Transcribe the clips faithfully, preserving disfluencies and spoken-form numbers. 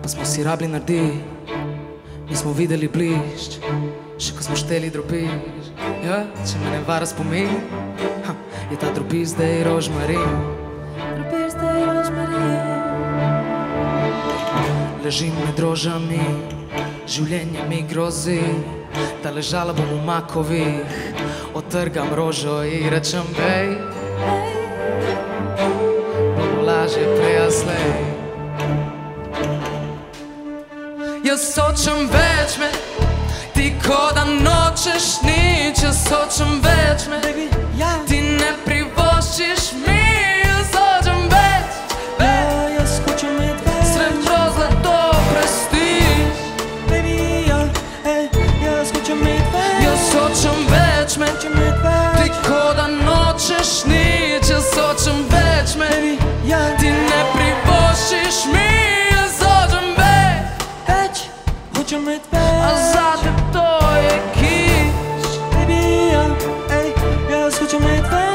pa smo si rabili narediti, nismo videli blišč, še ko smo šteli drobiž. Ja, če me ne vara spomin, ha, je ta drobiž zdaj rožmarin. Drobiž zdaj rožmarin. Ležim med rožami, življenje mi grozi, da ležala bom v makovih, otrgam rožo in rečem bej, pa bo lažje prej a slej. Jaz hočem več me, ti ko da nočeš nič. Jaz hočem več me, ti ne privoščiš mi. Jaz hočem več, Jaz hočem imeti več, srebro, zlato, prestiž. baby, ja, ej, jaz hočem imeti več, Jaz hočem več me, hočem imeti več, ti ko da nočeš nič. Jaz hočem več me, ja, ti ne privoščiš mi. Jaz hočem več, več, hočem imeti a več, zate to je kiš. baby, ja, ej, jaz hočem imeti več.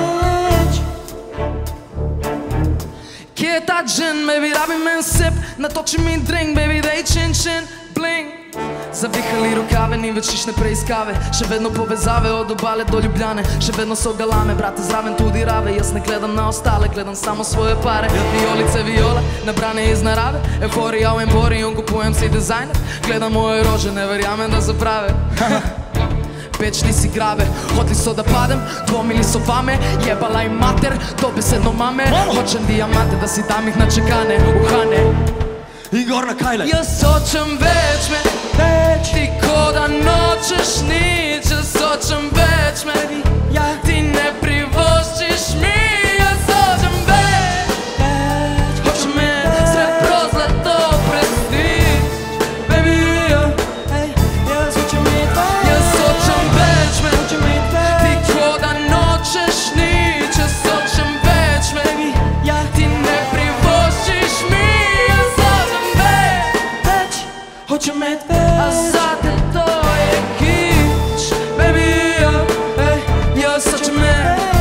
Kje je ta džin, baby, rabim en sip, natoči mi drink, baby, dej čin, čin, bling. Zavihali rokave, ni več hišne preiskave, še vedno povezave od obale do Ljubljane, še vedno so galame, brate, zraven tudi rave. Jaz ne gledam na ostale, gledam samo svoje pare. Violice, viola, nabrane iz narave, euforija v Emporiju, kupujem si dizajner. Gledam moje rože, ne verjamem, da so prave. Pečni si grave, hotli so da padem, dvomili so vame, jebala im mater, dobesedno mame. Hočem diamante, da si dam jih načekane, uhane. Igor na Kajle. Jaz hočem več me, Več, ti ko da nočeš nič. Jaz hočem več me, ja, ti ne privoščiš mi. Jaz hočem več, več, hočem me, srebro, zlato, prestiž. baby, ja, ej, jaz hočem imeti več, Jaz hočem več me, hočem imeti več, ti ko da nočeš nič. Jaz hočem več me, ja, ti ne privoščiš mi. Jaz hočem več, več, hočem imeti a več, zate to je kič. Baby, ja, ej, jaz hočem me.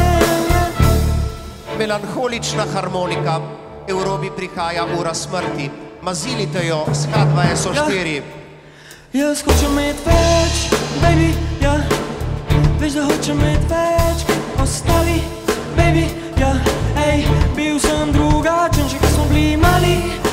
Melanholična harmonika, Evropi prihaja ura smrti. Mazilite jo, skladba je so štiri. jaz hočem imeti več, baby, ja, veš, da hočem imeti več kot ostali, baby, ja, ej, bil sem drugačen, že ko smo bili mali.